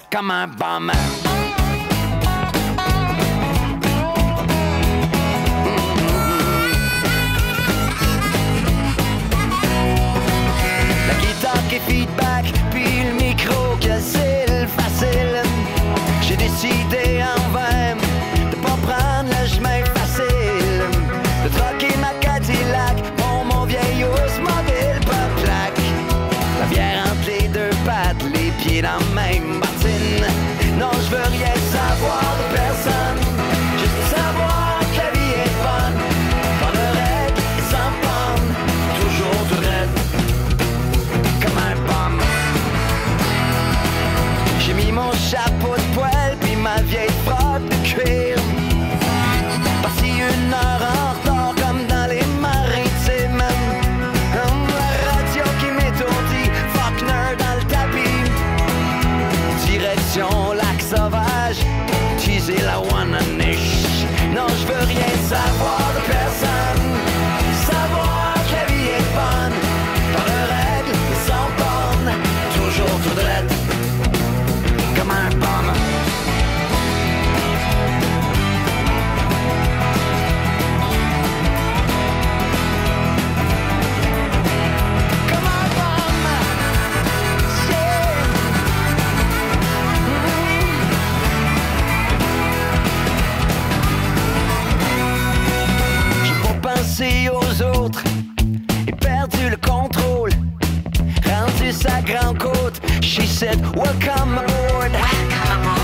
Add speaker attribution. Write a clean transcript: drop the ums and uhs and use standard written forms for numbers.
Speaker 1: comme un bum. La guitare qui est feedback, puis le micro que c'est le facile. J'ai décidé en vain de pas prendre le chemin facile, de troquer ma Cadillac pour mon vieil Oldsmobile pas plaque. La bière entre les deux pattes, les pieds dans la même bottine. Non, je veux rien savoir de personne, juste savoir que la vie est bonne. Pas de règles et sans panne, toujours tout raide, comme un pomme. J'ai mis mon chapeau de poêle puis ma vieille frotte de cuir. Parti 1 heure en retard comme dans les maritimes. La radio qui m'étourdit, Faulkner dans le tapis. Direction lac sauvage, teaser la Wananiche. Non, je veux rien savoir de personne, savoir que la vie est bonne. Pas de règles, sans bornes, toujours tout droit, comme un pomme. Comme un pomme, yeah. J'ai pas pensé aux autres et perdu le contrôle. Rendu sa grande côte, she said, welcome aboard.